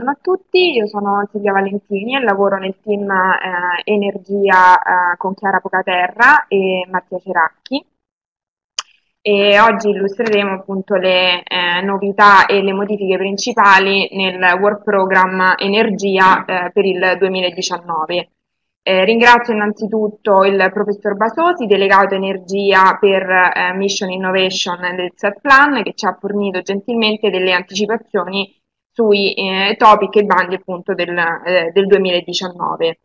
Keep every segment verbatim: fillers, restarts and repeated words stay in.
buongiorno a tutti, io sono Silvia Valentini e lavoro nel team eh, Energia eh, con Chiara Pocaterra e Mattia Ceracchi e oggi illustreremo appunto le eh, novità e le modifiche principali nel Work Program Energia eh, per il duemiladiciannove. Eh, ringrazio innanzitutto il professor Basosi, delegato Energia per eh, Mission Innovation del set plan, che ci ha fornito gentilmente delle anticipazioni sui eh, topic e bandi appunto del, eh, del duemiladiciannove.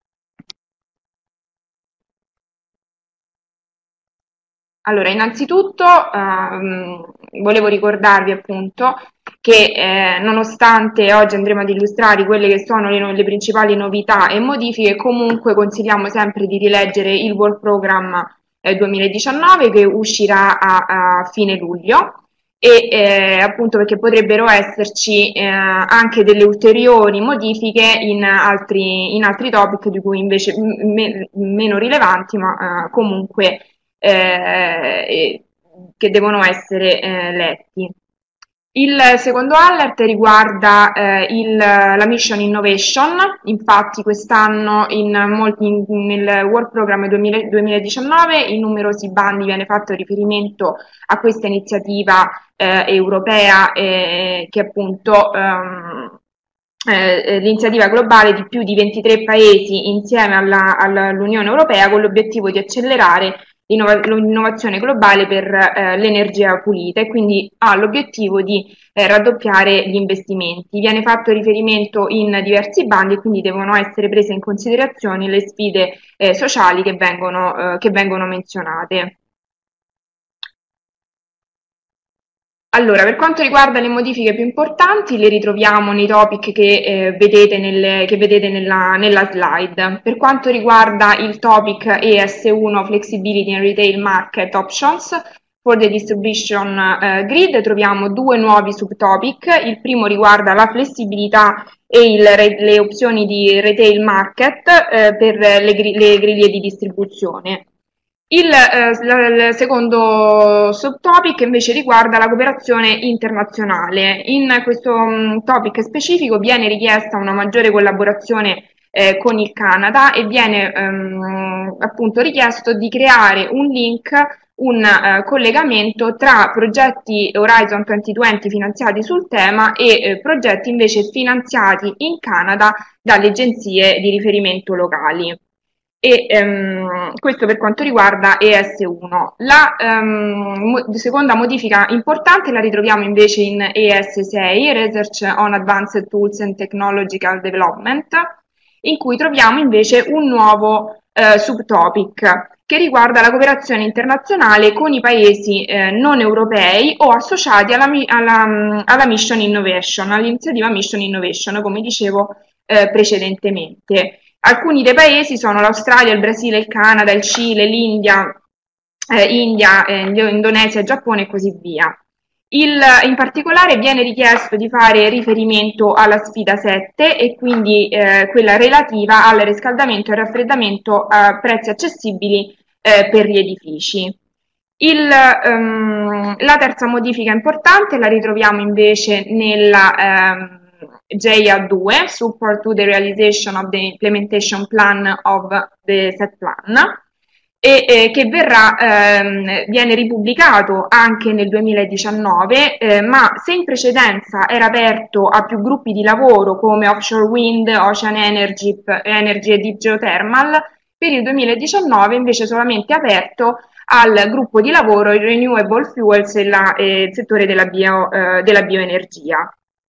Allora, innanzitutto ehm, volevo ricordarvi appunto che eh, nonostante oggi andremo ad illustrare quelle che sono le, le principali novità e modifiche, comunque consigliamo sempre di rileggere il Work Program eh, duemiladiciannove che uscirà a, a fine luglio e eh, appunto perché potrebbero esserci eh, anche delle ulteriori modifiche in altri, in altri topic di cui invece me, meno rilevanti, ma eh, comunque eh, che devono essere eh, letti. Il secondo alert riguarda eh, il, la Mission Innovation, infatti quest'anno in molti, in, nel Work Program duemiladiciannove in numerosi bandi viene fatto riferimento a questa iniziativa eh, europea eh, che appunto ehm, eh, l'iniziativa globale di più di ventitré paesi insieme alla, all'Unione Europea con l'obiettivo di accelerare l'innovazione globale per eh, l'energia pulita e quindi ha l'obiettivo di eh, raddoppiare gli investimenti. Viene fatto riferimento in diversi bandi e quindi devono essere prese in considerazione le sfide eh, sociali che vengono, eh, che vengono menzionate. Allora, per quanto riguarda le modifiche più importanti, le ritroviamo nei topic che eh, vedete, nelle, che vedete nella, nella slide. Per quanto riguarda il topic E S uno Flexibility and Retail Market Options for the Distribution eh, Grid, troviamo due nuovi subtopic. Il primo riguarda la flessibilità e il, le opzioni di retail market eh, per le, le griglie di distribuzione. Il, eh, il secondo subtopic invece riguarda la cooperazione internazionale. In questo um, topic specifico viene richiesta una maggiore collaborazione eh, con il Canada e viene um, appunto richiesto di creare un link, un uh, collegamento tra progetti Horizon duemilaventi finanziati sul tema e eh, progetti invece finanziati in Canada dalle agenzie di riferimento locali. E ehm, questo per quanto riguarda E S uno. La ehm, mo seconda modifica importante la ritroviamo invece in E S sei, Research on Advanced Tools and Technological Development, in cui troviamo invece un nuovo eh, subtopic che riguarda la cooperazione internazionale con i paesi eh, non europei o associati alla, alla, alla Mission Innovation, all'iniziativa Mission Innovation, come dicevo eh, precedentemente. Alcuni dei paesi sono l'Australia, il Brasile, il Canada, il Cile, l'India, eh, India, eh, Indonesia, Giappone e così via. Il, in particolare viene richiesto di fare riferimento alla sfida sette e quindi eh, quella relativa al riscaldamento e raffreddamento a prezzi accessibili eh, per gli edifici. Il, um, la terza modifica importante la ritroviamo invece nella um, J A due, Support to the Realization of the Implementation Plan of the Set Plan, e eh, che verrà, ehm, viene ripubblicato anche nel duemiladiciannove, eh, ma se in precedenza era aperto a più gruppi di lavoro come Offshore Wind, Ocean Energy, Energy e Deep Geothermal, per il duemiladiciannove invece solamente aperto al gruppo di lavoro Renewable Fuels e la, eh, il settore della, bio, eh, della bioenergia.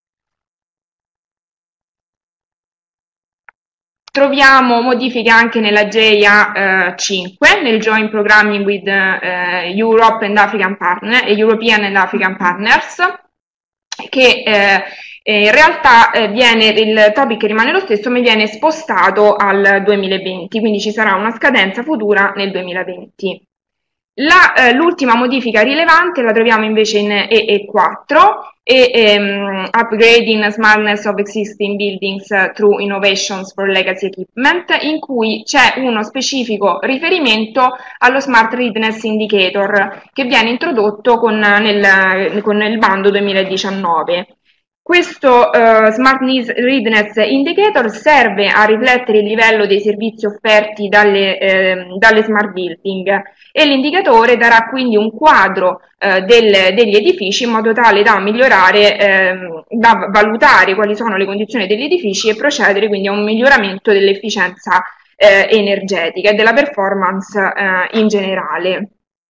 Troviamo modifiche anche nella J A cinque, nel Joint Programming with eh, Europe and African Partner, European and African Partners, che eh, in realtà eh, viene, il topic rimane lo stesso, ma viene spostato al duemilaventi, quindi ci sarà una scadenza futura nel duemilaventi. L'ultima eh, modifica rilevante la troviamo invece in E E quattro, e ehm, Upgrading Smartness of Existing Buildings Through Innovations for Legacy Equipment, in cui c'è uno specifico riferimento allo Smart Readiness Indicator che viene introdotto con, nel, con il bando duemiladiciannove. Questo uh, Smart Readiness Indicator serve a riflettere il livello dei servizi offerti dalle, eh, dalle smart building e l'indicatore darà quindi un quadro eh, del, degli edifici in modo tale da migliorare, eh, da valutare quali sono le condizioni degli edifici e procedere quindi a un miglioramento dell'efficienza eh, energetica e della performance eh, in generale.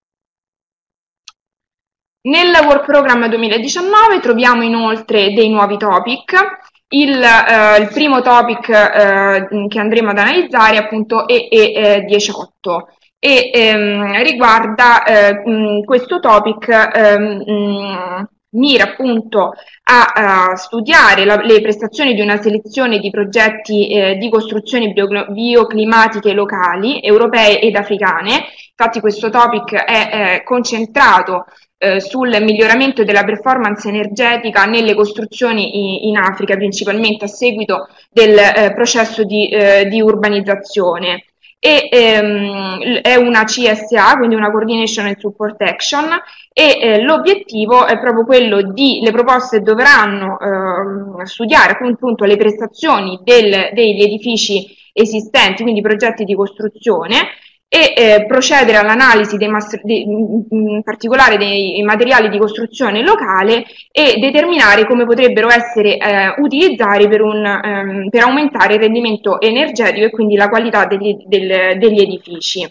Nel Work Program duemiladiciannove troviamo inoltre dei nuovi topic. Il, eh, il primo topic eh, che andremo ad analizzare appunto è E diciotto e ehm, riguarda eh, mh, questo topic ehm, mh, mira appunto a, a studiare la, le prestazioni di una selezione di progetti eh, di costruzioni bio, bioclimatiche locali, europee ed africane. Infatti questo topic è eh, concentrato eh, sul miglioramento della performance energetica nelle costruzioni in, in Africa, principalmente a seguito del eh, processo di, eh, di urbanizzazione. E ehm, è una C S A, quindi una Coordination and Support Action, e eh, l'obiettivo è proprio quello di, le proposte dovranno eh, studiare appunto le prestazioni del, degli edifici esistenti, quindi progetti di costruzione, e eh, procedere all'analisi in particolare dei materiali di costruzione locale e determinare come potrebbero essere eh, utilizzati per, un, ehm, per aumentare il rendimento energetico e quindi la qualità degli, del, degli edifici.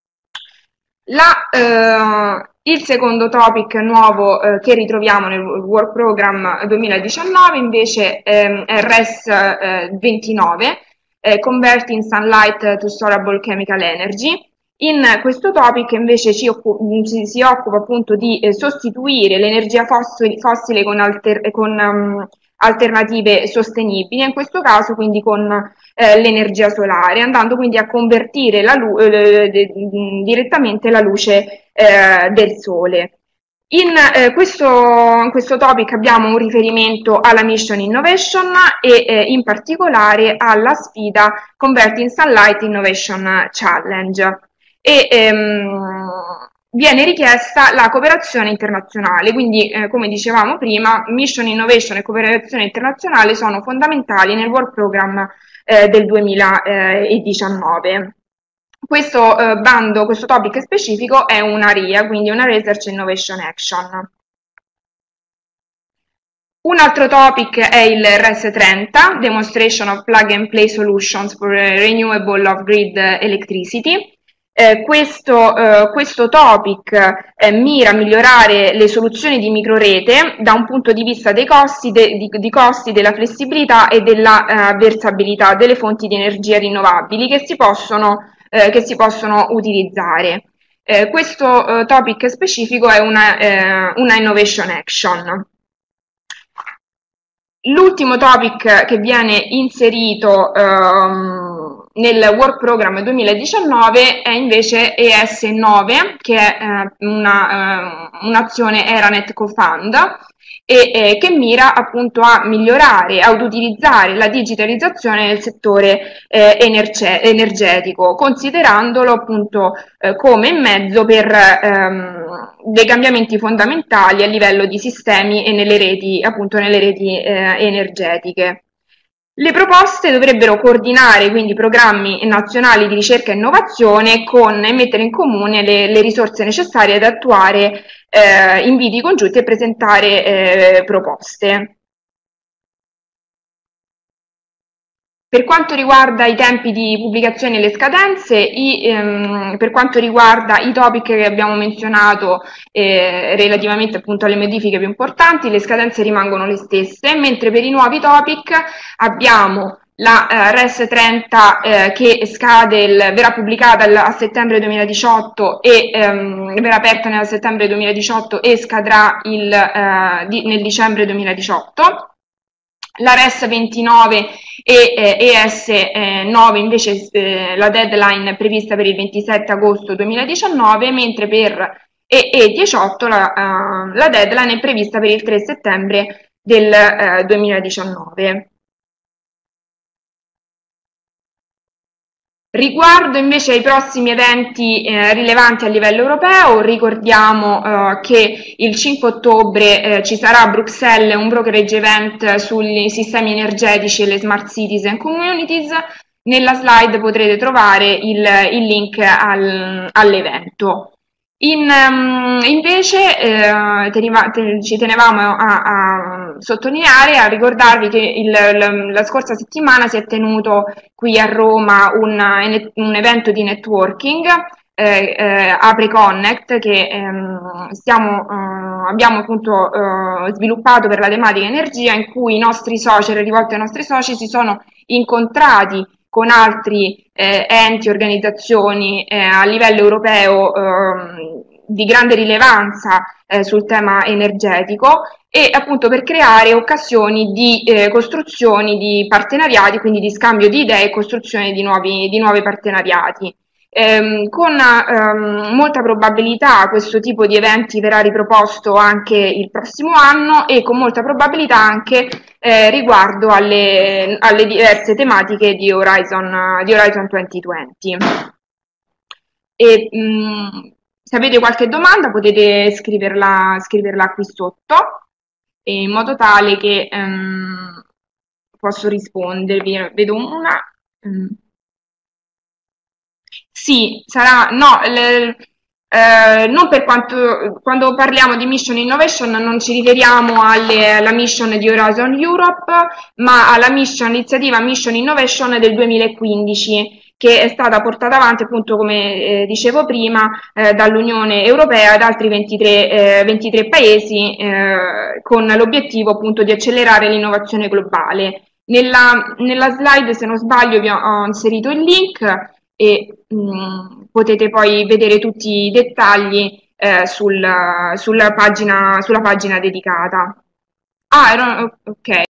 La, eh, il secondo topic nuovo eh, che ritroviamo nel Work Program duemiladiciannove invece ehm, è R E S eh, ventinove, eh, Converting Sunlight to Storable Chemical Energy. In questo topic invece ci occupa, ci, si occupa appunto di eh, sostituire l'energia fossile, fossile con, alter, con um, alternative sostenibili, in questo caso quindi con eh, l'energia solare, andando quindi a convertire la eh, direttamente la luce eh, del sole. In eh, questo, in questo topic abbiamo un riferimento alla Mission Innovation e eh, in particolare alla sfida Converting Sunlight Innovation Challenge. E ehm, viene richiesta la cooperazione internazionale, quindi eh, come dicevamo prima, Mission Innovation e cooperazione internazionale sono fondamentali nel Work Program eh, del duemiladiciannove. Questo eh, bando, questo topic specifico è una R I A, quindi una Research Innovation Action. Un altro topic è il R E S trenta, Demonstration of Plug and Play Solutions for Renewable Off-Grid Electricity. Eh, questo, eh, questo topic eh, mira a migliorare le soluzioni di microrete da un punto di vista dei costi, de, di, di costi della flessibilità e della eh, versabilità delle fonti di energia rinnovabili che si possono, eh, che si possono utilizzare. Eh, questo eh, topic specifico è una, eh, una Innovation Action. L'ultimo topic che viene inserito ehm, nel Work Program duemiladiciannove è invece E S nove, che è eh, un'azione eh, un Eranet Co-Fund e eh, che mira appunto a migliorare, ad utilizzare la digitalizzazione nel settore eh, energetico, considerandolo appunto eh, come mezzo per ehm, dei cambiamenti fondamentali a livello di sistemi e nelle reti, appunto nelle reti eh, energetiche. Le proposte dovrebbero coordinare quindi programmi nazionali di ricerca e innovazione con, e mettere in comune le, le risorse necessarie ad attuare eh, inviti congiunti e presentare eh, proposte. Per quanto riguarda i tempi di pubblicazione e le scadenze, i, ehm, per quanto riguarda i topic che abbiamo menzionato eh, relativamente appunto alle modifiche più importanti, le scadenze rimangono le stesse, mentre per i nuovi topic abbiamo la eh, R E S trenta eh, che scade, il, verrà pubblicata il, a settembre duemiladiciotto e ehm, verrà aperta nel settembre duemiladiciotto e scadrà il, eh, di, nel dicembre duemiladiciotto. La R E S ventinove e eh, E S nove invece eh, la deadline è prevista per il ventisette agosto duemiladiciannove, mentre per E diciotto la, uh, la deadline è prevista per il tre settembre del uh, duemiladiciannove. Riguardo invece ai prossimi eventi eh, rilevanti a livello europeo, ricordiamo eh, che il cinque ottobre eh, ci sarà a Bruxelles un brokerage event sui sistemi energetici e le smart cities and communities. Nella slide potrete trovare il, il link al, all'evento. In, um, invece eh, teniva, te, ci tenevamo a, a sottolineare, a ricordarvi che il, la, la scorsa settimana si è tenuto qui a Roma un, un evento di networking, eh, eh, Apre Connect, che ehm, stiamo, eh, abbiamo appunto eh, sviluppato per la tematica energia, in cui i nostri soci, rivolti ai nostri soci, si sono incontrati con altri eh, enti, organizzazioni eh, a livello europeo eh, di grande rilevanza eh, sul tema energetico, e appunto per creare occasioni di eh, costruzioni di partenariati, quindi di scambio di idee e costruzione di nuovi, di nuovi partenariati. Ehm, con ehm, molta probabilità questo tipo di eventi verrà riproposto anche il prossimo anno, e con molta probabilità anche eh, riguardo alle, alle diverse tematiche di Horizon, di Horizon duemilaventi. E, mh, se avete qualche domanda potete scriverla, scriverla qui sotto, in modo tale che ehm, posso rispondervi. Vedo una. Mm. Sì, sarà, no, le- eh, non per quanto, quando parliamo di Mission Innovation non ci riferiamo alle- alla mission di Horizon Europe, ma alla mission, iniziativa Mission Innovation del duemilaquindici, che è stata portata avanti appunto, come eh, dicevo prima, eh, dall'Unione Europea ed altri ventitré, eh, ventitré paesi, eh, con l'obiettivo appunto di accelerare l'innovazione globale. Nella, nella slide, se non sbaglio, vi ho, ho inserito il link, e mh, potete poi vedere tutti i dettagli eh, sul, sulla pagina, sulla pagina dedicata. Ah, era, ok.